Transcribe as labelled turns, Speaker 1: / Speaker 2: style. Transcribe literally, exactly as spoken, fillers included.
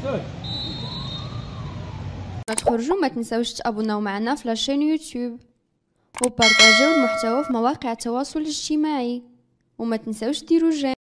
Speaker 1: ما تخرجوا ما تنساوش تابوناو معنا في لاشين يوتيوب وبارطاجيو المحتوى في مواقع التواصل الاجتماعي وما تنساوش ديروا جيم.